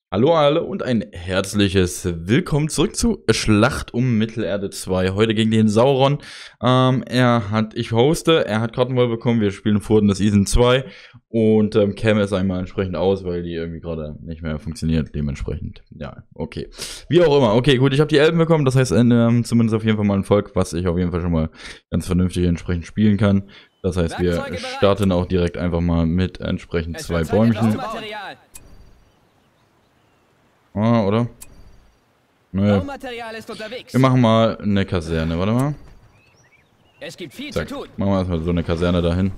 Hallo alle und ein herzliches Willkommen zurück zu Schlacht um Mittelerde 2. Heute gegen den Sauron. Ich hoste, er hat Kartenwahl bekommen, wir spielen Furden des Season 2 und käme es einmal entsprechend aus, weil die irgendwie gerade nicht mehr funktioniert, dementsprechend. Ja, okay. Wie auch immer. Okay, gut, ich habe die Elben bekommen, das heißt zumindest auf jeden Fall mal ein Volk, was ich auf jeden Fall schon mal ganz vernünftig entsprechend spielen kann. Das heißt, wir starten auch direkt einfach mal mit entsprechend 2 Bäumchen. Ah, oder? Naja. Wir machen mal eine Kaserne, warte mal. Es gibt viel Zack. zu tun. Machen wir erstmal so eine Kaserne dahin.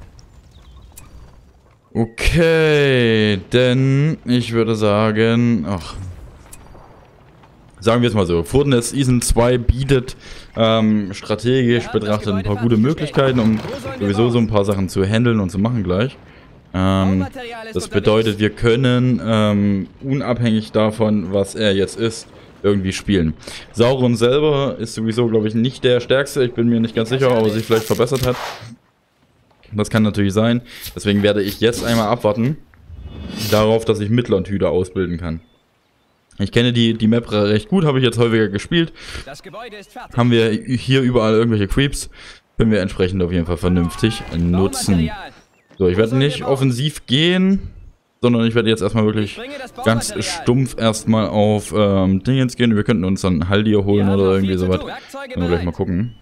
Okay, denn ich würde sagen, sagen wir es mal so, Furden des Season 2 bietet strategisch betrachtet ein paar gute Möglichkeiten, um sowieso so ein paar Sachen zu handeln und zu machen gleich. Das bedeutet, wir können unabhängig davon, was er jetzt ist, irgendwie spielen. Sauron selber ist sowieso, glaube ich, nicht der Stärkste. Ich bin mir nicht ganz sicher, ob er sich vielleicht verbessert hat. Das kann natürlich sein. Deswegen werde ich jetzt einmal abwarten darauf, dass ich Midland-Hüter ausbilden kann. Ich kenne die Map recht gut, habe ich jetzt häufiger gespielt. Haben wir hier überall irgendwelche Creeps, können wir entsprechend auf jeden Fall vernünftig nutzen. So, ich werde nicht offensiv gehen, sondern ich werde jetzt erstmal wirklich ganz stumpf erstmal auf Dingens gehen. Wir könnten uns dann Haldir holen oder irgendwie sowas. Können wir gleich mal gucken.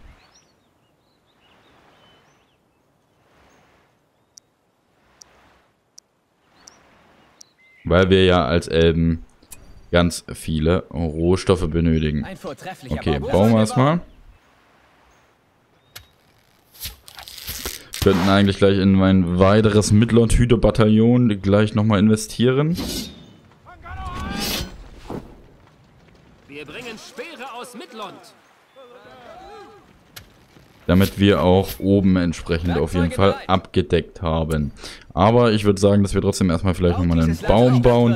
Weil wir ja als Elben ganz viele Rohstoffe benötigen. Okay, bauen wir erstmal. Könnten eigentlich gleich in mein weiteres Midland-Hüter-Bataillon gleich nochmal investieren. Wir bringen Speere aus Midland. Damit wir auch oben entsprechend auf jeden Fall abgedeckt haben. Aber ich würde sagen, dass wir trotzdem erstmal vielleicht nochmal einen Baum bauen.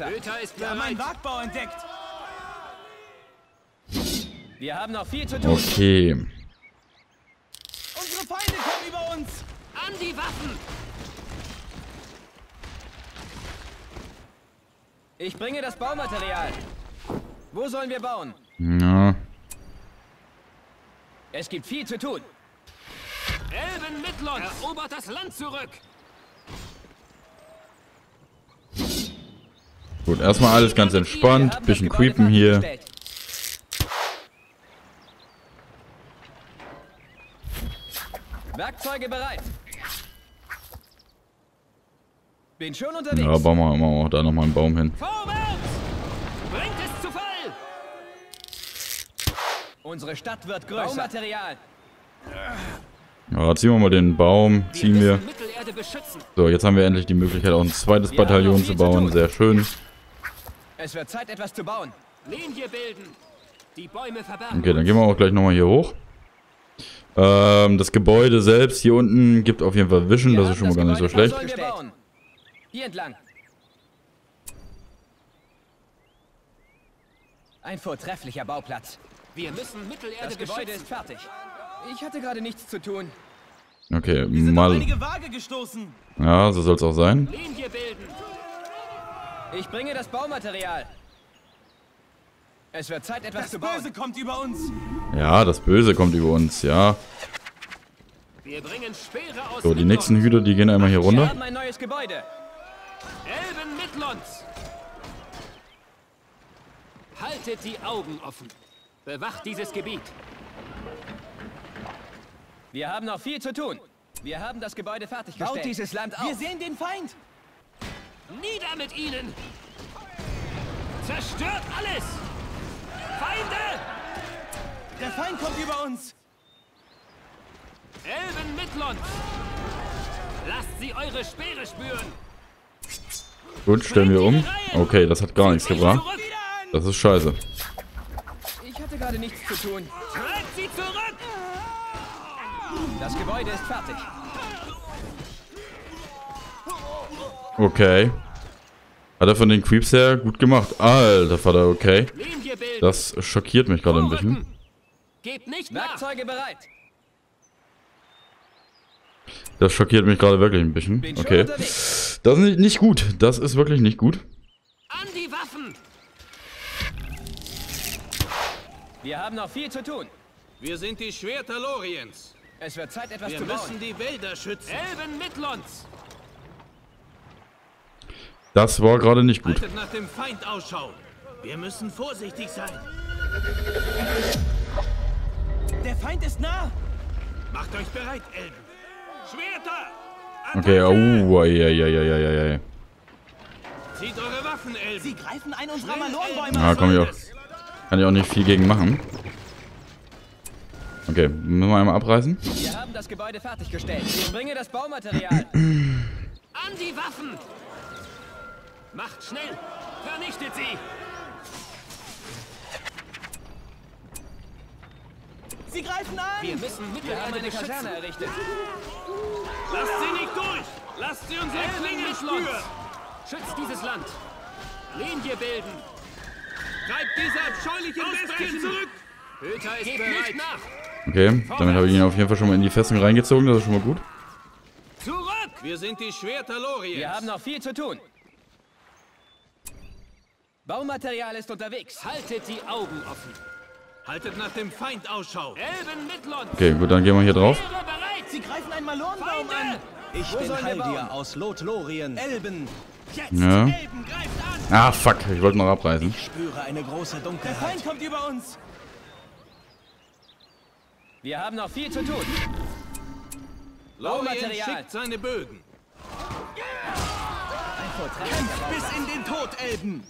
Wir haben noch viel zu tun. Okay. Unsere Feinde kommen über uns! An die Waffen! Ich bringe das Baumaterial. Wo sollen wir bauen? Ja. Es gibt viel zu tun. Elben Midland erobert das Land zurück. Gut, erstmal alles ganz entspannt. Bisschen creepen hier. Werkzeuge bereit. Bin schon unterwegs. Ja, bauen wir auch da nochmal einen Baum hin. Vorwärts! Bringt es zu Fall! Unsere Stadt wird größer. Baumaterial. Ja, ziehen wir mal den Baum. Ziehen wir. Mittelerde beschützen. So, jetzt haben wir endlich die Möglichkeit, auch ein zweites Bataillon zu bauen. Sehr schön. Es wird Zeit, etwas zu bauen. Linie bilden. Die Bäume verbergen. Okay, dann gehen wir auch gleich nochmal hier hoch. Das Gebäude selbst hier unten gibt auf jeden Fall Vision. Das ist schon mal gar nicht so schlecht. Hier entlang. Ein vortrefflicher Bauplatz. Wir müssen Mittelerde Das Gebäude ist fertig. Ich hatte gerade nichts zu tun. Okay, mal. Ja, so soll es auch sein. Linie bilden. Ich bringe das Baumaterial. Es wird Zeit, etwas zu bauen. Das Böse kommt über uns. Ja, das Böse kommt über uns, ja. Wir bringen Speere aus So, die nächsten Hüter, die gehen einmal hier runter. Wir haben ein neues Gebäude. Elben Midlands. Haltet die Augen offen. Bewacht dieses Gebiet. Wir haben noch viel zu tun. Wir haben das Gebäude fertiggestellt. Baut dieses Land auf. Wir sehen den Feind. Nieder mit ihnen. Zerstört alles. Feinde! Der Feind kommt über uns! Elben Midland! Lasst sie eure Speere spüren! Gut, stellen wir um. Okay, das hat gar nichts gebracht. Das ist scheiße. Ich hatte gerade nichts zu tun. Treibt sie zurück! Das Gebäude ist fertig. Okay. Hat er von den Creeps her gut gemacht. Alter Vater, okay. Das schockiert mich gerade ein bisschen. Gebt nicht nach. Werkzeuge bereit. Das schockiert mich gerade wirklich ein bisschen. Okay. Das ist nicht gut. Das ist wirklich nicht gut. An die Waffen! Wir haben noch viel zu tun. Wir sind die Schwerter Loriens. Es wird Zeit, etwas Wir zu bauen. müssen die Wälder schützen. Elben Midlands. Das war gerade nicht gut. Haltet nach dem Feind Ausschau. Wir müssen vorsichtig sein. Der Feind ist nah. Macht euch bereit, Elben. Schwerter! Okay, ei. Zieht eure Waffen, Elben. Sie greifen einen unserer Malornbäume. Ja, kann ich auch nicht viel gegen machen. Okay, müssen wir einmal abreißen. Wir haben das Gebäude fertiggestellt. Ich bringe das Baumaterial. An die Waffen! Macht schnell! Vernichtet sie! Sie greifen an. Wir müssen Mittelerde eine Kaserne errichtet. Lasst sie nicht durch! Lasst sie unsere Klinge spüren! Schützt dieses Land. Linie bilden. Treibt diese abscheulichen Bestien zurück! Hüter ist bereit. Nach. Okay, damit habe ich ihn auf jeden Fall schon mal in die Festung reingezogen, das ist schon mal gut. Zurück! Wir sind die Schwerter Loriens. Wir haben noch viel zu tun. Baumaterial ist unterwegs. Haltet die Augen offen. Haltet nach dem Feind Ausschau. Elben Midlands. Okay, gut, dann gehen wir hier drauf. Bereit. Sie greifen einen Malornbaum an. Ich bin Haldir aus Lothlorien. Elben. Jetzt. Ja. Elben greift an. Ah, fuck, ich wollte noch abreißen. Ich spüre eine große Dunkelheit. Der Feind kommt über uns. Wir haben noch viel zu tun. Lorien schickt seine Bögen. Kämpft bis in den Tod, Elben.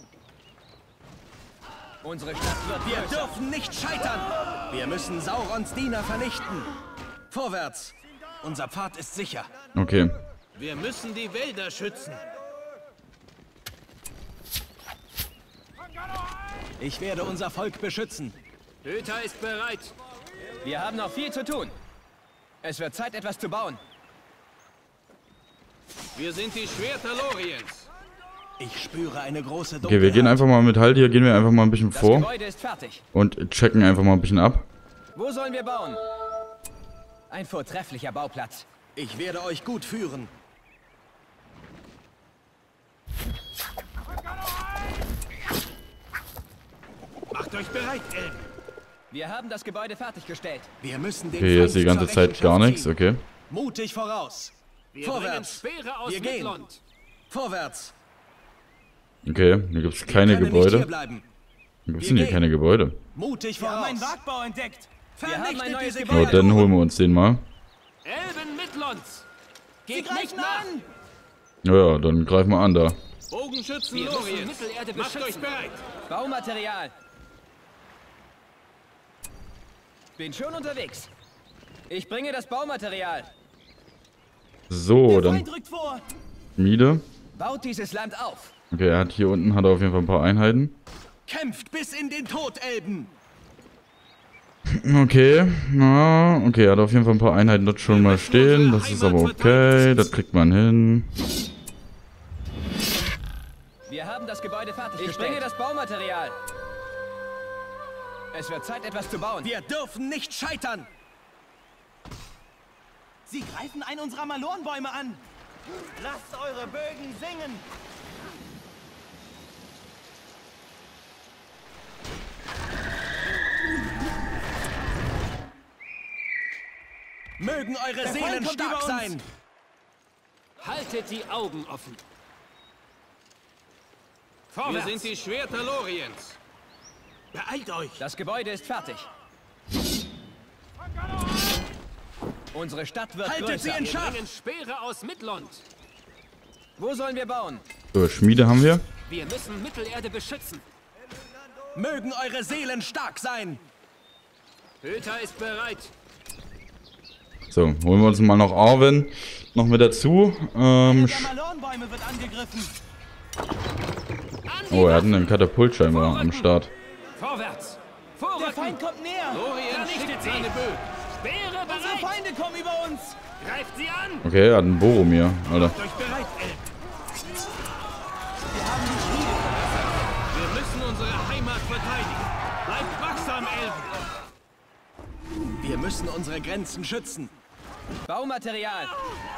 Unsere Stadt wird Wir dürfen nicht scheitern. Wir müssen Saurons Diener vernichten. Vorwärts. Unser Pfad ist sicher. Okay. Wir müssen die Wälder schützen. Ich werde unser Volk beschützen. Hüter ist bereit. Wir haben noch viel zu tun. Es wird Zeit, etwas zu bauen. Wir sind die Schwerter Loriens. Ich spüre eine große Dunkelheit. Okay, wir gehen einfach mal mit Haldir, gehen wir einfach mal ein bisschen vor. Das Gebäude ist fertig. Und checken einfach mal ein bisschen ab. Wo sollen wir bauen? Ein vortrefflicher Bauplatz. Ich werde euch gut führen. Macht euch bereit, Elben. Wir haben das Gebäude fertiggestellt. Wir müssen den Okay, hier ist die ganze Zeit gar nichts, okay. Mutig voraus. Vorwärts. Wir gehen. Vorwärts. Okay, hier gibt es keine Gebäude. Hier gibt es keine Gebäude. Mutig voraus. Wir haben einen Wagbau entdeckt. Wir haben ein neues Oh, Gebäude. dann holen wir uns den mal. Elben Midlands. Geht nicht an. Ja, dann greifen wir an da. Bogenschützen Loriens. Macht euch bereit. Baumaterial. Bin schon unterwegs. Ich bringe das Baumaterial. So, dann Schmiede. Baut dieses Land auf. Okay, er hat hier unten hat er auf jeden Fall ein paar Einheiten. Kämpft bis in den Tod, Elben. Okay, na, okay, er hat auf jeden Fall ein paar Einheiten dort schon mal stehen. Das ist aber okay, das kriegt man hin. Wir haben das Gebäude fertiggestellt. Ich bringe das Baumaterial. Es wird Zeit, etwas zu bauen. Wir dürfen nicht scheitern. Sie greifen einen unserer Malornbäume an. Lasst eure Bögen singen. Mögen eure Seelen stark sein. Haltet die Augen offen. Wir sind die Schwerter Loriens. Beeilt euch. Das Gebäude ist fertig. Unsere Stadt wird größer. Sie in Schach. Wir bringen Speere aus Midland. Wo sollen wir bauen? So, Schmiede haben wir. Wir müssen Mittelerde beschützen. Mögen eure Seelen stark sein. Hüter ist bereit. So, holen wir uns mal noch Arwen noch mit dazu. Malornbäume wird angegriffen. Oh, er hat einen Katapult scheinbar am Start. Vorwärts. Der Feind kommt näher. Lorien schickt seine Bögen. Speere bereit. Unsere Feinde kommen über uns. Greift sie an. Okay, er hat einen Boromir, Alter. Macht euch bereit, Elben. Wir haben die Schmiede. Wir müssen unsere Heimat verteidigen. Bleibt wachsam, Elben. Wir müssen unsere Grenzen schützen. Baumaterial.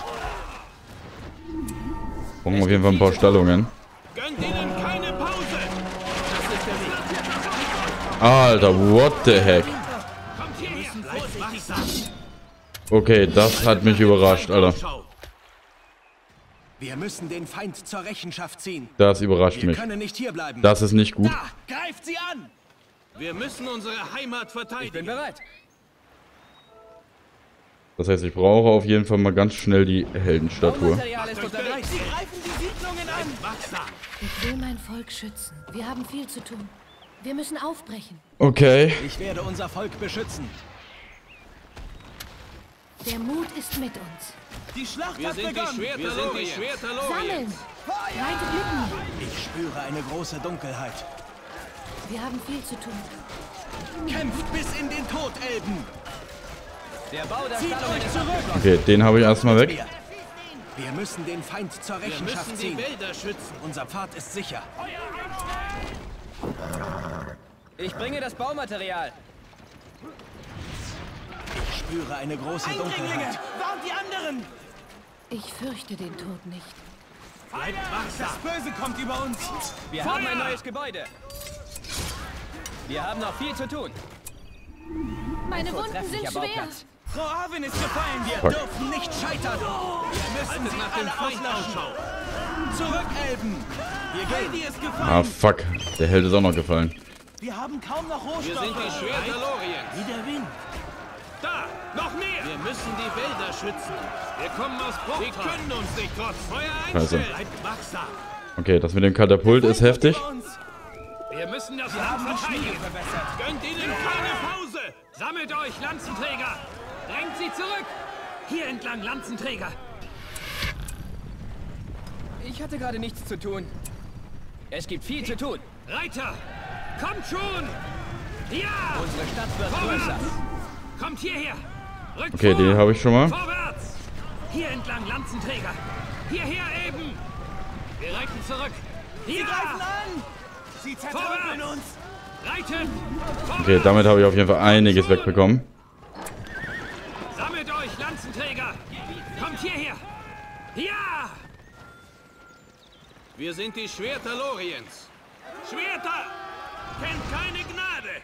Brauchen auf jeden Fall ein paar Stellungen. Gönnt ihnen keine Pause. Das ist der Weg. Alter, what the heck? Kommt hierher! Bleibt wachsam! Okay, das hat mich überrascht, Alter. Wir müssen den Feind zur Rechenschaft ziehen. Das überrascht Wir mich. können nicht hierbleiben. Das ist nicht gut. Da, greift sie an! Wir müssen unsere Heimat verteidigen. Ich bin bereit. Das heißt, ich brauche auf jeden Fall mal ganz schnell die Heldenstatue. Baumaterial ist unterwegs. Sie greifen die Siedlungen an. Wachsam! Ich will mein Volk schützen. Wir haben viel zu tun. Wir müssen aufbrechen. Okay. Ich werde unser Volk beschützen. Der Mut ist mit uns. Die Schlacht Wir hat sind die begonnen. Schwerter Sammeln! Loriens. Reitet mit mir! Ich spüre eine große Dunkelheit. Wir haben viel zu tun. Kämpft bis in den Tod, Elben. Der Bau der Zieht euch zurück. Okay, den habe ich erstmal weg. Wir müssen den Feind zur Wir Rechenschaft müssen die ziehen. Wälder schützen. Unser Pfad ist sicher. Ich bringe das Baumaterial. Ich spüre eine große Dunkelheit. Warnt die anderen! Ich fürchte den Tod nicht. Bleibt wachsam! Böse kommt über uns. Wir haben ein neues Gebäude. Wir haben noch viel zu tun. Meine Wunden sind Vortrefflicher schwer. Bauplatz. Frau Arwen ist gefallen. Wir Fuck. dürfen nicht scheitern. Wir müssen Haltet sie nach dem alle Feind auslöschen. Ausschau. Zurück, Elben. Wir gehen. Heidi ist gefallen. Ah, fuck. Der Held ist auch noch gefallen. Wir haben kaum noch Rohstoffe. Wir sind die Schwerter Loriens. Wie der Wind. Da! Noch mehr! Wir müssen die Wälder schützen. Wir kommen aus Bruchtal. Sie können uns nicht trotz Feuer einstellen. Bleibt wachsam. Okay, das mit dem Katapult ist heftig. Wir müssen das Land verteidigen. Gönnt ihnen keine Pause. Sammelt euch, Lanzenträger. Drängt sie zurück. Hier entlang, Lanzenträger. Ich hatte gerade nichts zu tun. Es gibt viel zu tun. Reiter, kommt schon. Ja! Unsere Stadt wird Vorwärts. größer. Kommt hierher. Rückt Okay, vor. den habe ich schon mal. Vorwärts! Hier entlang, Lanzenträger! Hierher eben! Wir reiten zurück! Ja! an! Sie zertrümmeln Vorwärts! uns! Reiten! Vorwärts! Okay, damit habe ich auf jeden Fall einiges wegbekommen. Sammelt euch, Lanzenträger! Kommt hierher! Ja! Wir sind die Schwerter Loriens. Schwerter! Kennt keine Gnade!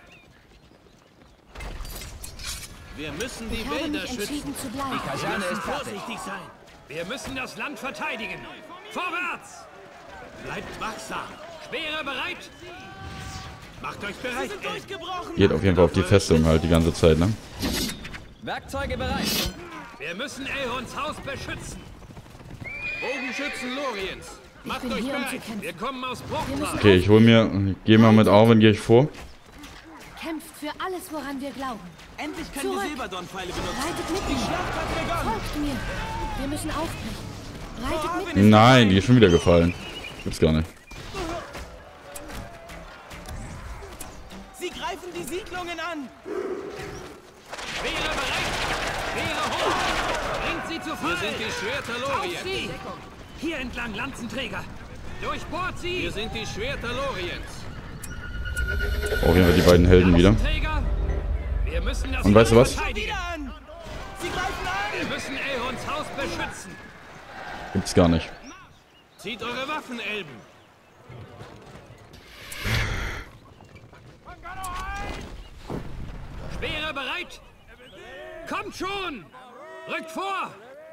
Wir müssen die Ich habe Wälder mich schützen. entschieden zu bleiben. Wir Kaserne müssen ist fertig. vorsichtig sein. Wir müssen das Land verteidigen. Vorwärts! Bleibt wachsam. Speere bereit. Macht euch bereit. Geht auf jeden Fall auf die Festung halt die ganze Zeit, ne? Werkzeuge bereit. Wir müssen Elrons Haus beschützen. Bogenschützen Loriens. Macht bin euch hier, um zu bereit. kämpfen. Wir kommen aus Wir Bruchtal. müssen Okay, ich hol mir, gehe mal mit Arwen, gehe ich vor. Kämpft für alles, woran wir glauben. Endlich können Zurück. wir Silberdornpfeile benutzen. Reitet mit Die mir. Schlacht hat begonnen. Folgt mir. Wir müssen aufbrechen. Reitet mit mir. Nein, die ist schon wieder gefallen. Gibt's gar nicht. Sie greifen die Siedlungen an. Speere bereit. Speere hoch. Bringt sie zu Fall. Wir sind die Schwerter Auf Loriens. Genau. sie. Hier entlang, Lanzenträger. Durchbohrt sie. Wir sind die Schwerter Loriens. Auf jeden Fall die beiden Helden wieder. Lanzenträger. Wir müssen das Und weißt du Land was? verteidigen. an. Sie greifen an. Wir müssen Elrons Haus beschützen. Gibt's gar nicht. Zieht eure Waffen, Elben. Speere bereit. Kommt schon. Rückt vor.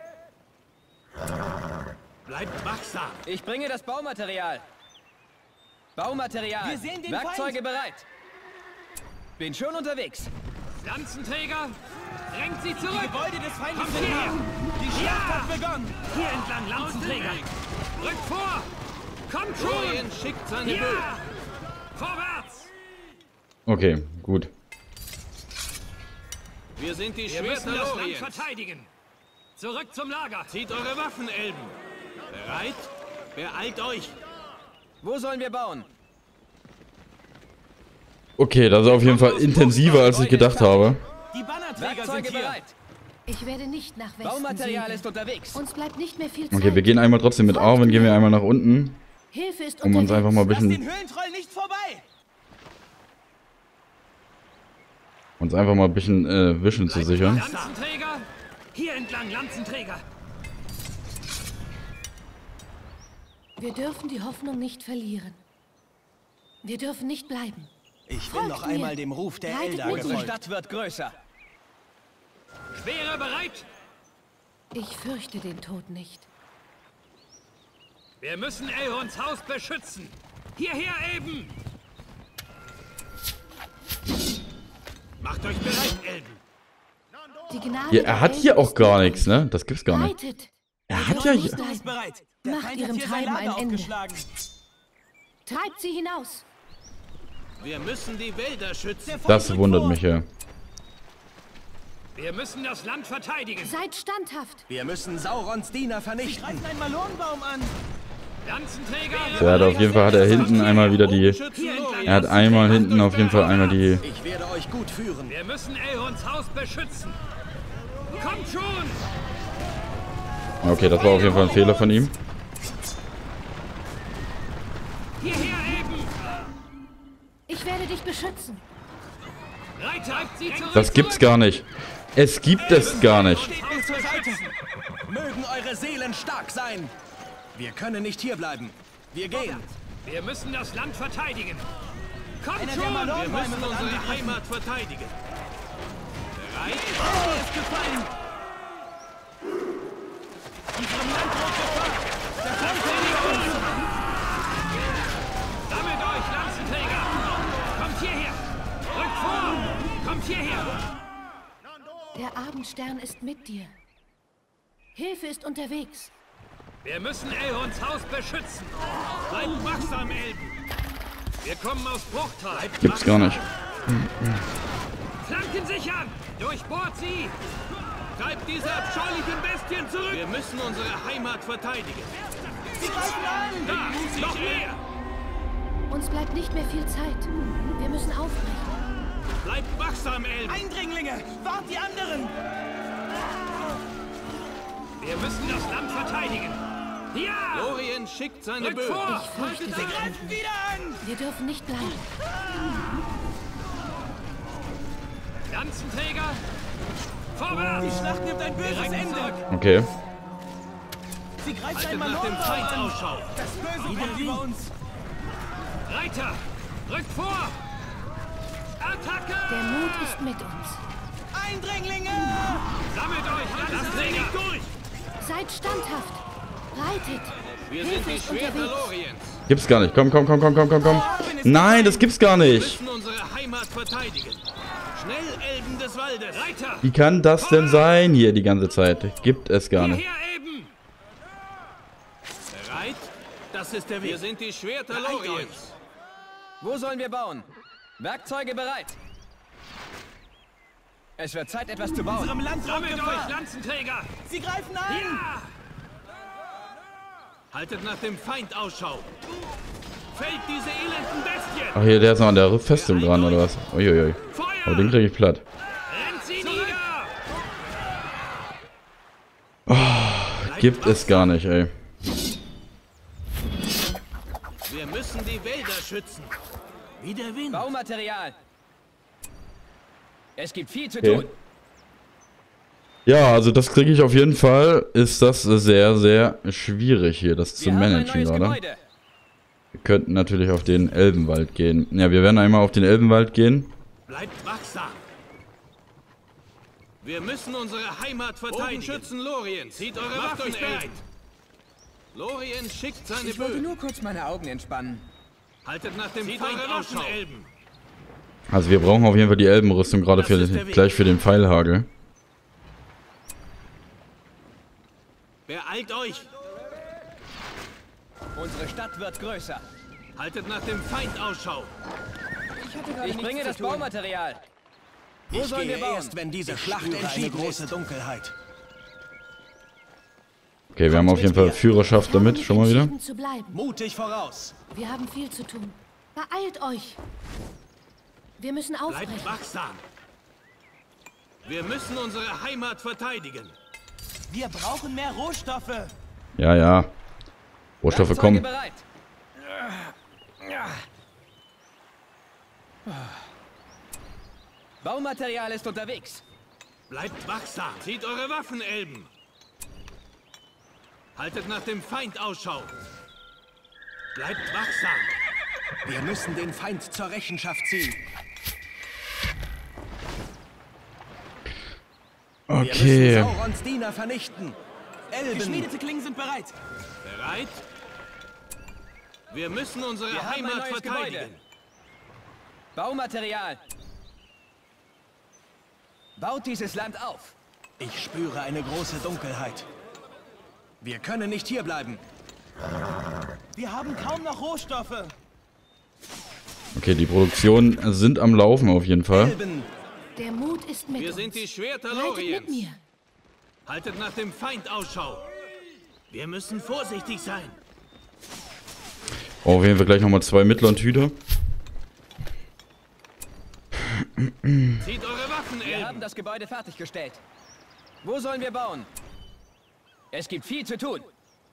Bleibt wachsam. Ich bringe das Baumaterial. Baumaterial. Wir sehen den Werkzeuge Feind. bereit. Bin schon unterwegs. Lanzenträger. Drängt sie zurück. Gebäude des Feindes Kommt sind hierher. nah. Die Schlacht hat begonnen. Hier entlang, Lanzenträger. Rückt vor. Kommt schon. Lorien schickt seine Bögen. Vorwärts. Okay, gut. Wir sind die Schwerter das Land verteidigen. Zurück zum Lager. Zieht eure Waffen, Elben. Bereit? Beeilt euch. Wo sollen wir bauen? Okay, das ist auf jeden Fall intensiver, als ich gedacht habe. Die Bannerträger sind Werkzeuge hier. bereit. Ich werde nicht nach Westen Baumaterial segeln. ist unterwegs. Uns bleibt nicht mehr viel Zeit. Okay, wir gehen einmal trotzdem mit Arwen, gehen wir einmal nach unten, Hilfe ist um uns unterwegs. einfach mal ein Lass den bisschen, Höhlentroll nicht vorbei. Vision zu sichern. Lanzenträger. Hier entlang, Lanzenträger. Wir dürfen die Hoffnung nicht verlieren. Wir dürfen nicht bleiben. Ich will noch einmal dem Ruf der Elder mit Unsere mir. Stadt wird größer. Speere bereit! Ich fürchte den Tod nicht. Wir müssen Elrons Haus beschützen. Hierher, Elben! Macht euch bereit, Elben! Die Gnade Ja, der er hat Elben hier auch ist gar mit nichts, ne? Das gibt's gar uns. nicht. Reitet! Er hat ja hier... Ist bereit. Der Macht Feind hat ihrem hier sein Treiben Lager ein Ende. aufgeschlagen. Treibt sie hinaus! Wir müssen die Wälder schützen. Das wundert mich ja. Wir müssen das Land verteidigen. Seid standhaft! Wir müssen Saurons Diener vernichten. Sie greifen einen Malonenbaum an. Lanzenträger! Er hat auf jeden Fall, hat er hinten einmal wieder die... Er hat einmal hinten auf jeden Fall einmal die... Ich werde euch gut führen. Wir müssen Elrons Haus beschützen. Kommt schon! Okay, das war auf jeden Fall ein Fehler von ihm. Hierher, Elben! Ich werde dich beschützen! Reiter, sie zurück! Das gibt's gar nicht. Es gibt es gar nicht. Steht mir zur Seite. Mögen eure Seelen stark sein. Wir können nicht hierbleiben. Wir gehen. Wir müssen das Land verteidigen. Kommt Einer schon! der Wir Malonenbäume müssen wird unsere angegriffen. Heimat verteidigen. Bereit? Er ist gefallen. Unserem Land droht Gefahr. Der Feind vernichtet uns. Sammelt euch, Lanzenträger! Kommt hierher! Rückt vor! Kommt hierher! Der Abendstern ist mit dir. Hilfe ist unterwegs. Wir müssen Elrons Haus beschützen. Bleibt wachsam, Elben. Wir kommen aus Bruchtal. Gibt's gar nicht. Flanken sichern! Durchbohrt sie! Treibt diese abscheulichen Bestien zurück! Wir müssen unsere Heimat verteidigen. Sie greifen an. Da! Noch mehr! Uns bleibt nicht mehr viel Zeit. Wir müssen aufbrechen. Bleibt wachsam, Elben! Eindringlinge, wart die anderen. Wir müssen das Land verteidigen. Ja! Lorien schickt seine Rückt Bögen. vor. Ich fürchte Sie den Tod. greifen wieder an. Wir dürfen nicht bleiben. Lanzenträger! Vorwärts! Die Schlacht nimmt ein böses Ende. Okay. Sie greifen Haltet einen nach dem Malonenbaum Feind an. Ausschau! Das Böse kommt über uns. Reiter! Rückt vor! Attacke! Der Mut ist mit uns. Eindringlinge. Sammelt euch, Lanzenträger! durch! Seid standhaft. Reitet. Wir sind Hilfe die ist Schwerter unterwegs. Loriens. Gibt's gar nicht. Komm, komm, komm, komm, komm, komm, komm. Nein, das gibt's gar Wir nicht. müssen unsere Heimat verteidigen. Schnell, Elben des Waldes! Reiter! Wie kann das denn sein hier die ganze Zeit? Gibt es gar nicht. Hierher, Elben! Bereit? Das ist der Weg. Wir sind die Schwerter Loriens. Wo sollen wir bauen? Werkzeuge bereit. Es wird Zeit, etwas zu bauen. Unserem Land droht Sammelt Gefahr. euch, Lanzenträger! Sie greifen an. Ja! Haltet nach dem Feind Ausschau. Fällt diese elenden Bestien! Ach hier, der ist noch an der Festung dran, oder was? Uiuiui. Feuer! Oh, den krieg ich platt. Rennt sie nieder! Gibt es gar nicht, ey. Wir müssen die Wälder schützen. Wie der Wind. Baumaterial. Es gibt viel zu Okay. tun. Ja, also das kriege ich auf jeden Fall. Ist das sehr, sehr schwierig hier, das zu Wir haben ein managen neues gerade. Gebäude. Wir könnten natürlich auf den Elbenwald gehen. Ja, wir werden einmal auf den Elbenwald gehen. Bleibt wachsam. Wir müssen unsere Heimat verteidigen. Schützen Lorien. Zieht eure Waffen bereit. Lorien schickt seine Ich wollte Bögen. nur kurz meine Augen entspannen. Haltet nach dem Feind Ausschau. Elben. Also wir brauchen auf jeden Fall die Elbenrüstung, gerade Das ist der Weg. gleich für den Pfeilhagel. Beeilt euch. Unsere Stadt wird größer. Haltet nach dem Feind Ausschau. Ich bringe das Baumaterial. Wo Ich sollen wir gehe bauen? erst, wenn diese Schlacht entschieden große Dunkelheit. Okay, wir haben auf jeden Fall Führerschaft damit, schon mal wieder. Entschieden zu bleiben. Mutig voraus. Wir haben viel zu tun. Beeilt euch. Wir müssen Bleibt aufbrechen. wachsam. Wir müssen unsere Heimat verteidigen. Wir brauchen mehr Rohstoffe. Ja, ja. Rohstoffe Werkzeuge kommen. bereit. Baumaterial ist unterwegs. Bleibt wachsam. Zieht eure Waffen, Elben. Haltet nach dem Feind Ausschau. Bleibt wachsam. Wir müssen den Feind zur Rechenschaft ziehen. Okay. Wir müssen Saurons Diener vernichten. Elben. Geschmiedete Klingen sind bereit. Bereit? Wir müssen unsere Heimat verteidigen. Gebäude. Baumaterial. Baut dieses Land auf. Ich spüre eine große Dunkelheit. Wir können nicht hierbleiben. Wir haben kaum noch Rohstoffe. Okay, die Produktionen sind am Laufen auf jeden Fall. Elben. Der Mut ist mit Wir uns. sind die Schwerter Reitet Loriens. mit mir. Haltet nach dem Feind Ausschau. Wir müssen vorsichtig sein. Auf jeden Fall gleich nochmal 2 Mittler und Hüter. Zieht eure Waffen, Wir haben Elben. das Gebäude fertiggestellt. Wo sollen wir bauen? Es gibt viel zu tun.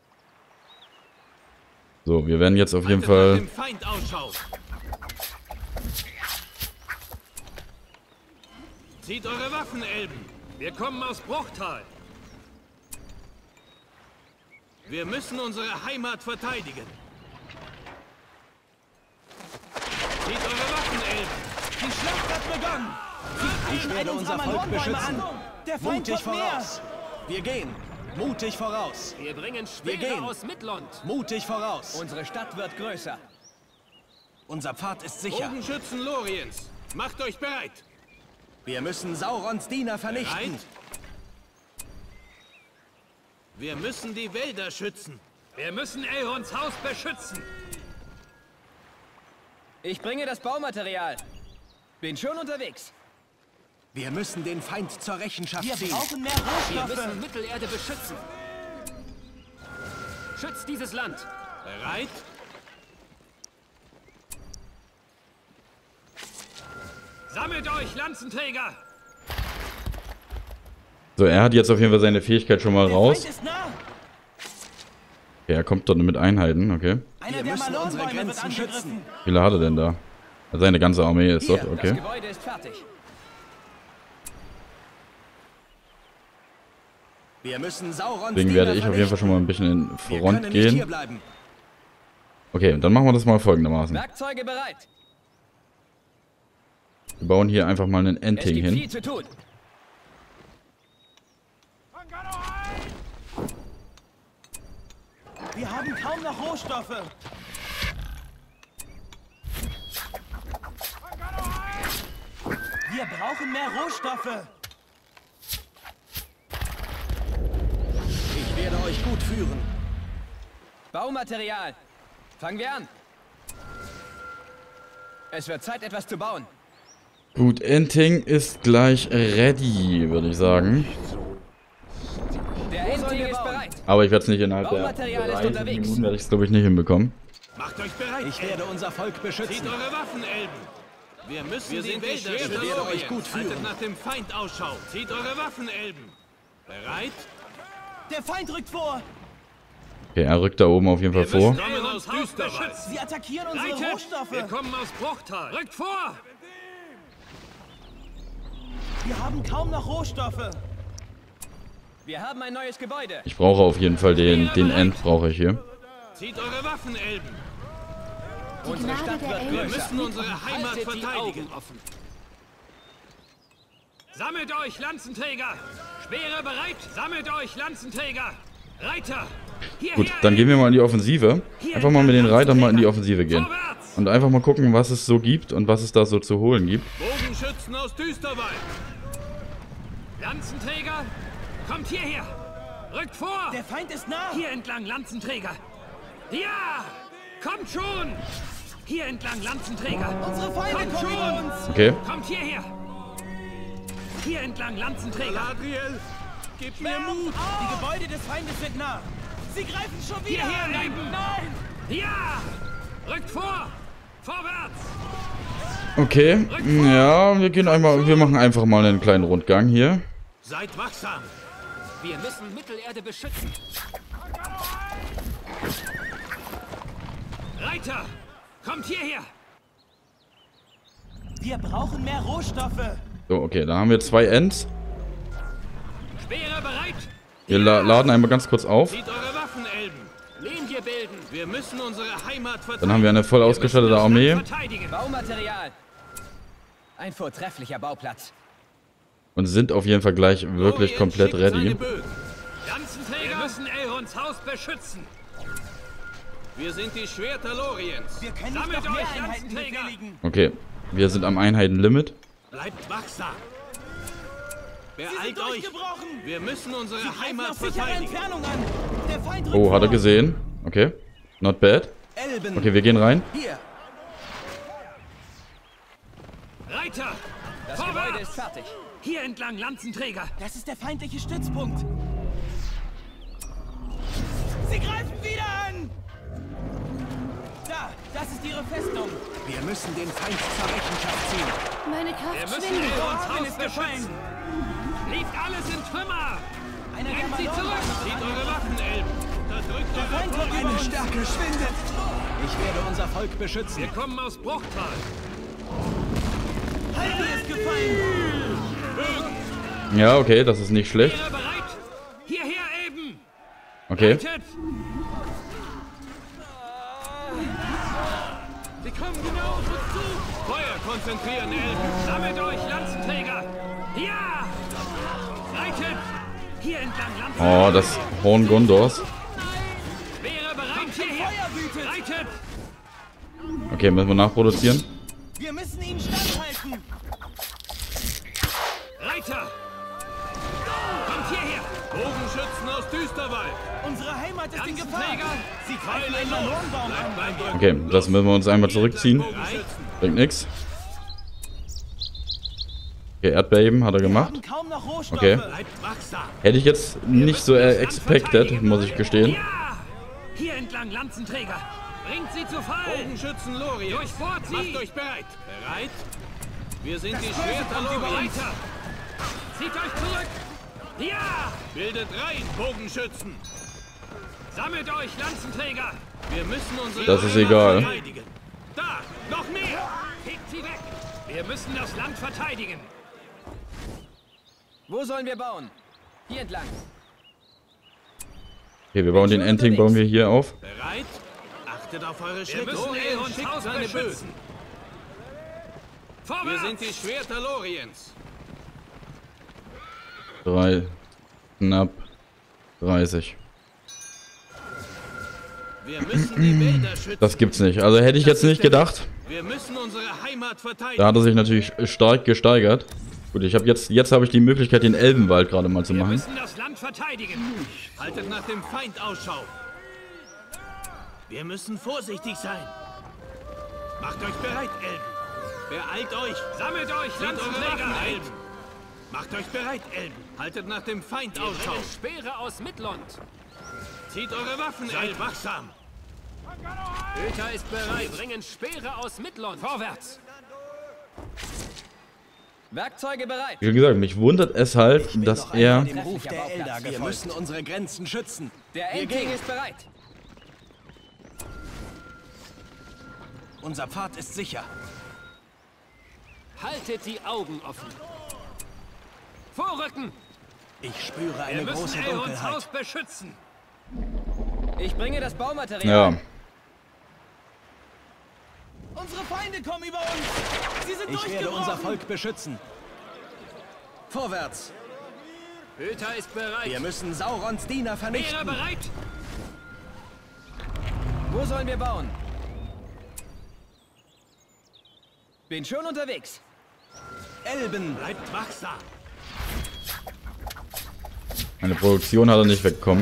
So, wir werden jetzt auf jeden Haltet nach Fall... dem Feind Ausschau. Zieht eure Waffen, Elben. Wir kommen aus Bruchtal. Wir müssen unsere Heimat verteidigen. Zieht eure Waffen, Elben. Die Schlacht hat begonnen. Ich werde unser Volk beschützen. Der Feind Mutig wird mehr. voraus. Wir gehen. Mutig voraus. Wir bringen Wir gehen. Speere aus Midland. Mutig voraus. Unsere Stadt wird größer. Unser Pfad ist sicher. Bogenschützen Loriens. Macht euch bereit. Wir müssen Saurons Diener Bereit? vernichten. Wir müssen die Wälder schützen. Wir müssen Elrons Haus beschützen. Ich bringe das Baumaterial. Bin schon unterwegs. Wir müssen den Feind zur Rechenschaft ziehen. mehr Wir Rohstoffe. müssen Mittelerde beschützen. Schützt dieses Land. Bereit? Sammelt euch, Lanzenträger! So, er hat jetzt auf jeden Fall seine Fähigkeit schon mal raus. ist nah. Okay, er kommt dort mit Einheiten, okay. Einer Wir der müssen unsere Malonbäume wird Grenzen angegriffen. schützen. Wie viel hat er denn da? Seine ganze Armee ist dort, Das okay. Gebäude ist fertig. Wir müssen Saurons Deswegen Diener werde ich auf jeden Fall schon mal ein bisschen in Wir Front können nicht gehen. hierbleiben. Okay, und dann machen wir das mal folgendermaßen. Werkzeuge bereit. Wir bauen hier einfach mal einen Es Ending gibt hin. viel zu tun. Wir haben kaum noch Rohstoffe. Wir brauchen mehr Rohstoffe. Ich werde euch gut führen. Baumaterial. Fangen wir an. Es wird Zeit, etwas zu bauen. Gut, Ending ist gleich ready, würde ich sagen. Der Ending ist bereit. Aber ich werde es nicht innerhalb der Baumaterial ist 30 unterwegs. Minuten, werde ich es glaube ich nicht hinbekommen. Macht euch bereit. Ich werde unser Volk Zieht beschützen. eure Waffen, Elben. Wir müssen Wir die sind die Wälder Schwerter schützen. Ich werde euch gut führen. Haltet nach dem Feind Ausschau. Zieht eure Waffen, Elben. Bereit? Der Feind rückt vor. Okay, er rückt da oben auf jeden Fall Wir vor. müssen Elrons Haus beschützen. Sie attackieren unsere Reitet! Wir Rohstoffe. kommen aus Bruchtal. Rückt vor! Wir haben kaum noch Rohstoffe. Wir haben ein neues Gebäude. Ich brauche auf jeden Fall den End, brauche ich hier. Zieht eure Waffen, Elben. Die Unsere Gnade Stadt der wird Wir Elben größer. müssen unsere Heimat Haltet die verteidigen. Augen offen. Sammelt euch, Lanzenträger! Speere bereit! Sammelt euch, Lanzenträger! Reiter! Hierher, Gut, dann gehen wir mal in die Offensive. Einfach mal mit den Reitern mal in die Offensive gehen. Vorwärts! Und einfach mal gucken, was es so gibt und was es da so zu holen gibt. Bogenschützen aus Düsterwald! Lanzenträger, kommt hierher! Rückt vor! Der Feind ist nah. Hier entlang, Lanzenträger! Ja! Kommt schon! Hier entlang, Lanzenträger! Unsere Feinde Kommt kommen schon! in uns. Okay, Kommt hierher! Hier entlang, Lanzenträger! Adriel, gib mir Mut. Die Gebäude des Feindes sind nah. Sie greifen schon wieder Hierher, an. Elben! Nein. Ja! Rückt vor! Vorwärts! okay. Ja, wir machen einfach mal einen kleinen Rundgang hier. Seid wachsam! Wir müssen Mittelerde beschützen! Reiter! Kommt hierher! Wir brauchen mehr Rohstoffe. So, okay, da haben wir 2 Ends. Speere bereit! Wir laden einmal ganz kurz auf. Zieht eure Waffen, Elben! Lehnt ihr bilden. Wir müssen unsere Heimat verteidigen. Dann haben wir eine voll ausgestattete Armee. Baumaterial. Ein vortrefflicher Bauplatz. Und sind auf jeden Fall gleich wirklich komplett ready. Lanzenträger müssen Elrons Haus beschützen. Wir sind die Schwerter Loriens. Wir können nicht Sammelt noch mehr euch, Einheiten Lanzenträger. befehligen. Okay, wir sind am Einheitenlimit. Bleibt wachsam. Sie Beeilt sind euch. durchgebrochen. Wir müssen unsere Greifen Heimat auf sichere verteidigen. Entfernung an. Der Feind rückt Oh, hat er vor. gesehen. Okay, not bad. Elben. Okay, wir gehen rein. Hier. Reiter. Das Gebäude ist Vorwärts. fertig. Hier entlang, Lanzenträger. Das ist der feindliche Stützpunkt. Sie greifen wieder an. Da, das ist ihre Festung. Wir müssen den Feind zur Rechenschaft ziehen. Meine Wir Kraft müssen schwindet. Elrons Orwin Haus ist gefallen. beschützen. Liegt alles in Trümmer. Einer der Bringt sie zurück. Ballonbahnen Zieht wird eure Waffen, Elben. Unterdrückt Der Feind eure wird über Meine uns. Stärke schwindet. Ich werde unser Volk beschützen. Wir kommen aus Bruchtal. Heidi ist gefallen. Ja, okay, das ist nicht schlecht. Wäre bereit. Hierher, Elben. Okay, Reitet. Sie kommen genau auf uns zu. Feuer konzentrieren, Elben. Sammelt euch, Lanzenträger. Ja. Reitet. Hier entlang, Lanzenträger. oh, das Horn Gondors. Wäre bereit. Hierher. Feuer wütet. Reitet. Okay, müssen wir nachproduzieren. Wir müssen ihnen standhalten. Reiter. Kommt hierher. Bogenschützen aus Düsterwald. Unsere Heimat ist in Gefahr. Lanzenträger. Sie greifen Pfeile einen los. Ballonbaum Bleibt an. beim Drücken. Okay, das müssen wir uns einmal zurückziehen. Bringt nix. Okay, Erdbeben hat er Wir gemacht. haben kaum noch Rohstoffe. Okay. Bleibt wachsam. Hätte ich jetzt nicht so expected, muss ich gestehen. Ja! Hier entlang, Lanzenträger. Bringt sie zu Fall. Bogenschützen Lorien. Durchbohrt sie. Macht euch bereit. Bereit? Wir sind die Schwerter Loriens. Zieht euch zurück. Ja! Bildet rein, Bogenschützen. Sammelt euch, Lanzenträger. Wir müssen unsere Das ist Heimat egal. verteidigen. Da, noch mehr. Fegt sie weg. Wir müssen das Land verteidigen. Wo sollen wir bauen? Hier entlang. Okay, wir bauen den Ending, bauen wir hier auf. Bereit? Achtet auf eure Schritte. Wir müssen Elrons Haus beschützen. Vorwärts! Wir sind die Schwerter Loriens. 3, knapp 30. Wir müssen die Wälder schützen. Das gibt's nicht. Also hätte ich jetzt nicht gedacht. Wir müssen unsere Heimat verteidigen. Da hat er sich natürlich stark gesteigert. Gut, ich habe jetzt habe ich die Möglichkeit, den Elbenwald gerade mal zu Wir machen. müssen das Land verteidigen. Haltet nach dem Feind Ausschau. Wir müssen vorsichtig sein. Macht euch bereit, Elben. Beeilt euch. Sammelt euch, Lanzenträger, Elben. Macht euch bereit, Elben. Haltet nach dem Feind Ausschau. Speere aus Midlund. Zieht eure Waffen, Seid wachsam. Hüter ist bereit. Wir bringen Speere aus Midlund. Vorwärts. Werkzeuge bereit. Wie schon gesagt, mich wundert es halt, dass er... Dem Ruf der Elder Wir müssen unsere Grenzen schützen. Der Wir Endling gehen. ist bereit. Unser Pfad ist sicher. Haltet die Augen offen. Vorrücken. Ich spüre Wir eine müssen große Elrons Haus Dunkelheit. beschützen. Ich bringe das Baumaterial. Ja, Unsere Feinde kommen über uns. Sie sind Ich werde durchgebrochen. unser Volk beschützen. Vorwärts. Hüter ist bereit. Wir müssen Saurons Diener Wäre vernichten. bereit. Wo sollen wir bauen? Bin schon unterwegs. Elben. Bleibt wachsam. meine Produktion hat er nicht wegbekommen.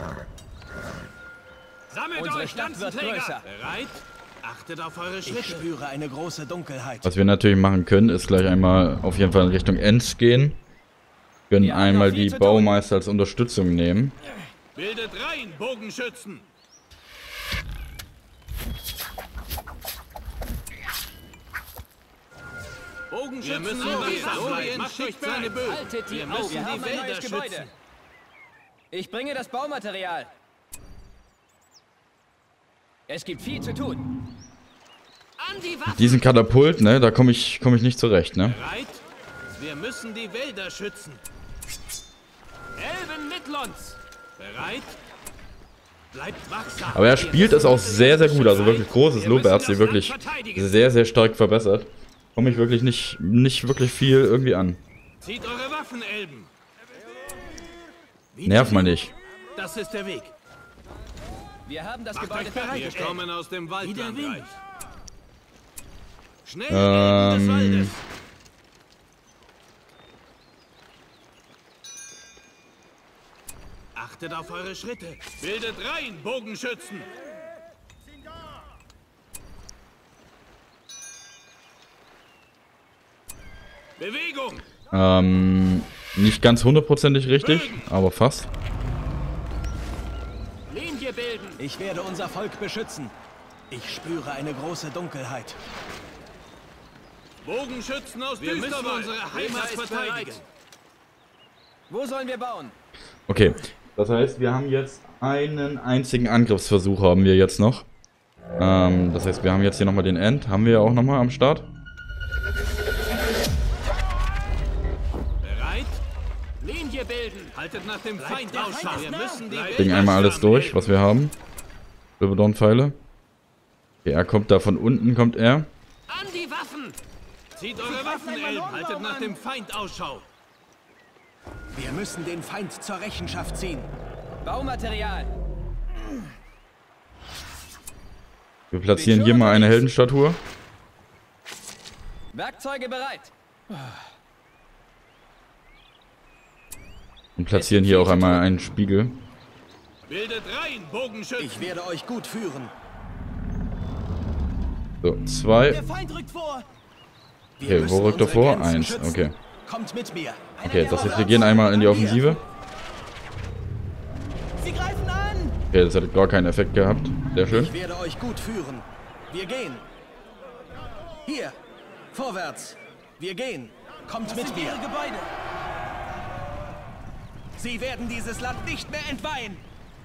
Sammelt Unsere euch, Stadt wird Lanzenträger. größer. Bereit? Achtet auf eure Ich Schritte. spüre eine große Dunkelheit. Was wir natürlich machen können, ist gleich einmal auf jeden Fall in Richtung Enz gehen. Wir können Wir haben einmal noch viel die zu tun. Baumeister als Unterstützung nehmen. Bildet rein, Bogenschützen. Bogenschützen Lorien. Macht euch seine Bögen. Haltet die Wir Augen. müssen Wir die haben ein Wälder neues Gebäude. schützen. Ich bringe das Baumaterial. Es gibt viel zu tun. An die Waffen. Diesen Katapult, ne, da komme ich nicht zurecht, ne? Bereit? Wir müssen die Wälder schützen. Elben Midlunds. Bereit? Bleibt wachsam. Aber er spielt es auch sehr, sehr gut. Also wirklich großes Lob. Er hat sie wirklich sehr, sehr stark verbessert. Komme ich wirklich nicht wirklich viel irgendwie an. Zieht eure Waffen, Elben. Nerv mal nicht. Das ist der Weg. Wir haben das Macht Gebäude euch bereit. Wir fertiggestellt. kommen aus dem Waldlandreich. Schnell, Ähm. Elben des Waldes. Achtet auf eure Schritte. Bildet rein, Bogenschützen. Bewegung. Nicht ganz hundertprozentig richtig, aber fast. Linie bilden. Ich werde unser Volk beschützen. Ich spüre eine große Dunkelheit. Bogenschützen aus Wir müssen unsere Heimat verteidigen. Wo sollen wir bauen? Okay, das heißt, wir haben jetzt einen einzigen Angriffsversuch haben wir jetzt noch. Das heißt, wir haben jetzt hier nochmal den End. Haben wir ja auch nochmal am Start. Bereit? Linie bilden. Haltet nach dem Feind Ausschau. Wir müssen die Ding einmal alles durch, was wir haben. Silverdorn-Pfeile. Okay, er kommt da von unten, kommt er. An die Waffen! Zieht eure Waffen, Elben. Haltet nach dem Feind Ausschau. Wir müssen den Feind zur Rechenschaft ziehen. Baumaterial. Wir platzieren hier mal eine Heldenstatue. Werkzeuge bereit. Und platzieren hier auch einmal einen Spiegel. Bildet rein, Bogenschützen. Ich werde euch gut führen. So, 2. Der Feind rückt vor. Wir Okay, wo müssen rückt er unsere vor? Grenzen 1, schützen. okay. Kommt mit mir. Okay, das heißt, wir gehen einmal in die Offensive. Sie greifen an. Okay, das hat gar keinen Effekt gehabt. Sehr schön. Ich werde euch gut führen. Wir gehen. Hier. Vorwärts. Wir gehen. Kommt Das mit sind mir. ihre Gebäude. Sie werden dieses Land nicht mehr entweihen.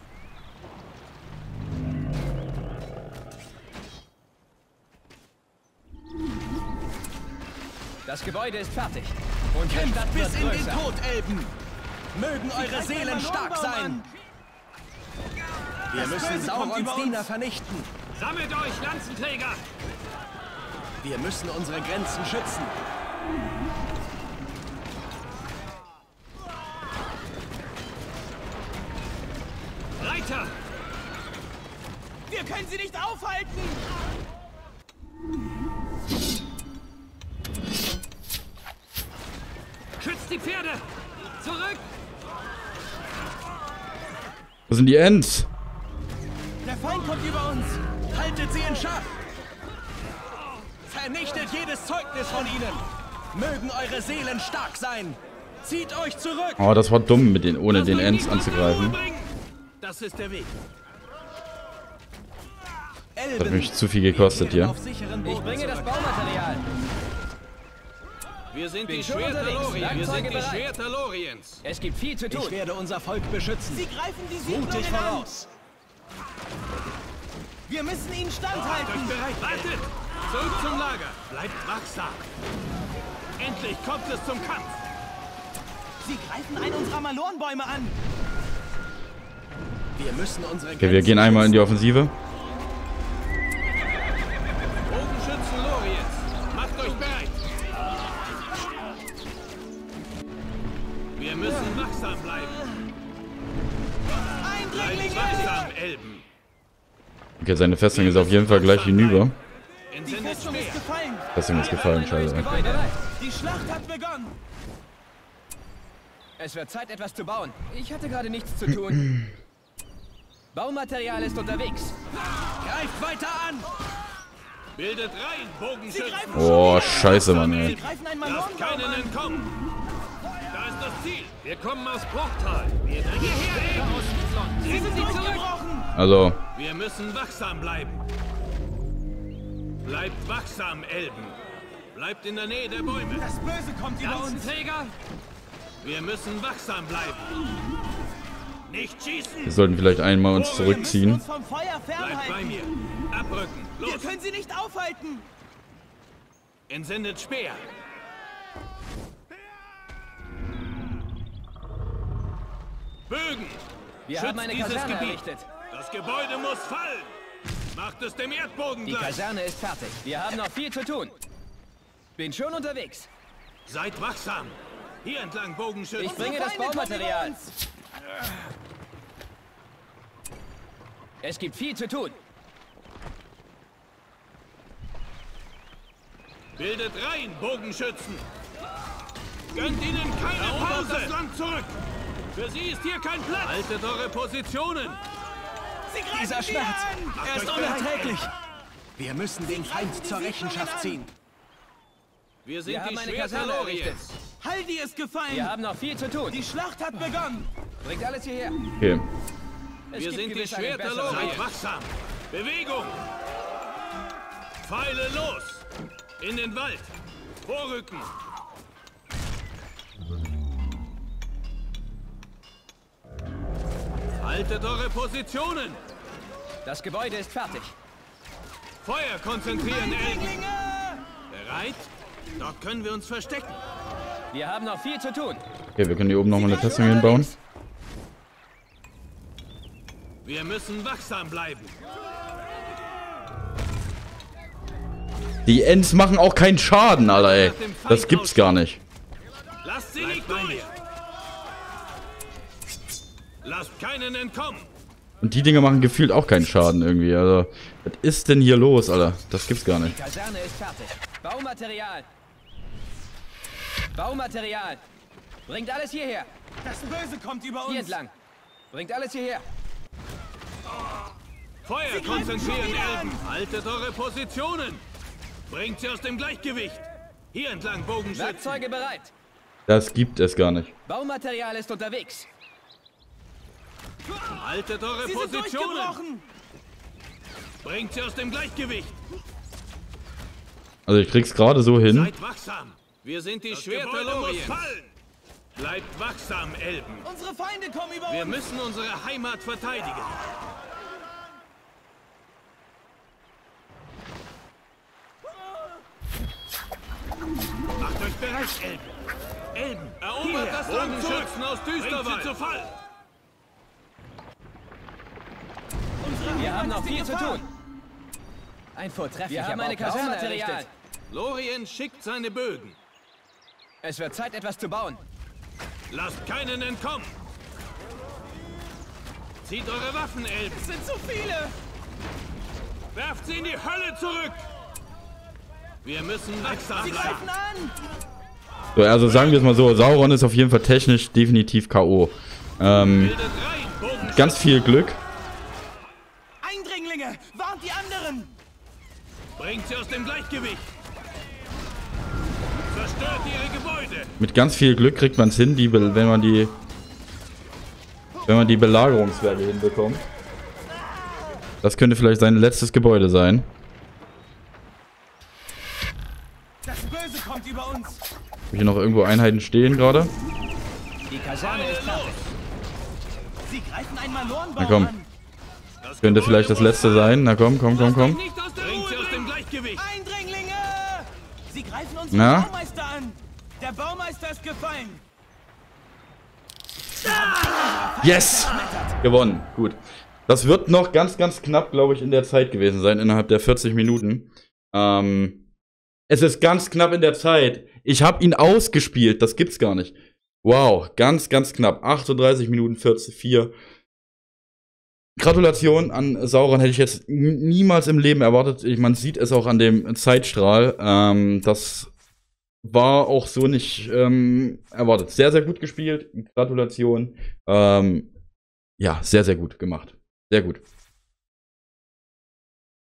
Das Gebäude ist fertig. Und die Kämpft Stadt bis wird in den größer. Tod, Elben. Mögen eure Greifen Seelen einen stark Ballonbaum sein. an. Wir müssen Böse kommt über Saurons uns. Diener vernichten. Sammelt euch, Lanzenträger. Wir müssen unsere Grenzen schützen. Reiter. Wir können sie nicht aufhalten. Schützt die Pferde. Zurück. Wo sind die Ents? Der Feind kommt über uns. Haltet sie in Schach. Vernichtet jedes Zeugnis von ihnen. Mögen eure Seelen stark sein. Zieht euch zurück. Oh, das war dumm, mit den, ohne Lasst den euch Ents nicht aus der Ruhe anzugreifen. bringen. Das ist der Weg. Elben, Hat mich zu viel gekostet wir hier. kehren auf sicheren Ich Boden bringe das zurück. Baumaterial. Wir sind Bin die schon Schwerter unterwegs. Loriens. Wir sind Werkzeuge die bereit. Schwerter Loriens. Es gibt viel zu tun. Ich werde unser Volk beschützen. Sie greifen die Mutig Siedlungen an. voraus. Wir müssen ihnen Euch standhalten. bereit. Wartet. Zurück zum Lager. Bleibt wachsam. Endlich kommt es zum Kampf. Sie greifen einen unserer Malornbäume an. Wir müssen unsere Okay, wir gehen einmal in die Offensive. Bogenschützen Loriens. Macht euch bereit. Wir müssen wachsam bleiben. Bleibt Eindringlinge. wachsam, Elben. Okay, seine Festung ist auf jeden Fall gleich hinüber. Die Entsendet Festung Speer. ist gefallen. Festung ist gefallen, scheiße. Okay. Gebäude bereit. Die Schlacht hat begonnen. Es wird Zeit, etwas zu bauen. Ich hatte gerade nichts zu tun. Baumaterial ist unterwegs. Greift weiter an. Bildet rein, Bogenschützen. Oh, scheiße, Mann, Sie ey. greifen einen Lasst Malornbaum keinen an. entkommen. Da ist das Ziel. Wir kommen aus Bruchtal. Wir dringen hierher. Sie sind durchgebrochen. Also, Wir müssen wachsam bleiben. Bleibt wachsam, Elben. Bleibt in der Nähe der Bäume. Das Böse kommt über uns. Lanzenträger. Wir müssen wachsam bleiben. Nicht schießen. wir sollten vielleicht einmal uns Wir müssen zurückziehen. uns vom Feuer Bleibt bei fernhalten. mir. Abrücken. Wir Los. können sie nicht aufhalten. Entsendet Speer. Bögen. Wir Schützt haben eine dieses Kaserne Gebiet. errichtet. Das Gebäude muss fallen. Macht es dem Erdboden Die gleich. Kaserne ist fertig. Wir haben noch viel zu tun. Bin schon unterwegs. Seid wachsam. Hier entlang, Bogenschützen. Ich bringe das Feinde kommen Baumaterial. über uns. Es gibt viel zu tun. Bildet rein, Bogenschützen. Gönnt ihnen keine Pause. Das Land zurück. Für sie ist hier kein Platz. Haltet eure Positionen. Sie greifen Dieser wieder Schmerz, an. er ist unerträglich. Wir müssen den Feind zur Rechenschaft ziehen. Wir sind Wir haben die eine Schwerter Kaserne errichtet. Loriens. Haldi ist gefallen. Wir haben noch viel zu tun. Die Schlacht hat begonnen. Bringt alles hierher. Okay. Es Wir gibt sind die gewiss einen Schwerter besseren Loriens. Weg. Seid wachsam. Bewegung. Pfeile los. In den Wald. Vorrücken. Haltet eure Positionen. Das Gebäude ist fertig. Feuer konzentrieren, Elben. Eindringlinge! Bereit? Dort können wir uns verstecken. Wir haben noch viel zu tun. Okay, wir können hier oben nochmal eine Festung hinbauen. Wir müssen wachsam bleiben. Die Ents machen auch keinen Schaden, Alter, ey. Das gibt's gar nicht. Lasst sie nicht durch. Lasst keinen entkommen. Und die Dinger machen gefühlt auch keinen Schaden irgendwie. Also, was ist denn hier los, Alter? Das gibt's gar nicht. Die Kaserne ist fertig. Baumaterial. Baumaterial. Bringt alles hierher. Das Böse kommt über uns. Hier entlang. Bringt alles hierher. Feuer greifen konzentrieren, schon wieder Elben. Haltet eure Positionen. Bringt sie aus dem Gleichgewicht. Hier entlang, Bogenschützen. Werkzeuge bereit. Das gibt es gar nicht. Baumaterial ist unterwegs. Haltet eure Sie sind Positionen. durchgebrochen. Bringt sie aus dem Gleichgewicht. Also ich krieg's gerade so hin. Seid wachsam. Wir sind die Schwerter Loriens. Fallen. Bleibt wachsam, Elben. Unsere Feinde kommen über Wir uns. müssen unsere Heimat verteidigen. Macht euch bereit, Elben. Elben, erobert das Land zurück. Aus Düsterwald. Zu Fall. Wir haben noch viel zu tun. Ein vortrefflicher Wir haben eine Kaserne errichtet. Lorien schickt seine Bögen. Es wird Zeit, etwas zu bauen. Lasst keinen entkommen. Zieht eure Waffen, Elben. Es sind zu viele. Werft sie in die Hölle zurück. Wir müssen wachsam Sie bleiben. greifen an. So, also sagen wir es mal so, Sauron ist auf jeden Fall technisch definitiv K.O. Bildet rein, Bogenschützen. Ganz viel Glück. Eindringlinge, warnt die anderen. Bringt sie aus dem Gleichgewicht. Zerstört ihre Gebäude. Mit ganz viel Glück kriegt man es hin, wenn man die Belagerungswerke hinbekommt. Das könnte vielleicht sein letztes Gebäude sein. Das Böse kommt über uns. Hab hier noch irgendwo Einheiten stehen gerade? Die Kaserne ist fertig. Sie greifen einen Malorenbau Na komm. an. Das Könnte Gebäude vielleicht das muss letzte fallen. sein. Na komm, komm, komm, komm. Nicht aus der Bringt sie aus dem Gleichgewicht. Eindringlinge! Sie greifen unseren Na? Baumeister an. Der Baumeister ist gefallen. Yes! Gewonnen. Gut. Das wird noch ganz, ganz knapp, glaube ich, in der Zeit gewesen sein, innerhalb der 40 Minuten. Es ist ganz knapp in der Zeit. Ich habe ihn ausgespielt. Das gibt's gar nicht. Wow, ganz, ganz knapp. 38 Minuten 44. Gratulation an Sauron, hätte ich jetzt niemals im Leben erwartet. Man sieht es auch an dem Zeitstrahl. Das war auch so nicht erwartet. Sehr, sehr gut gespielt. Gratulation. Ja, sehr, sehr gut gemacht. Sehr gut.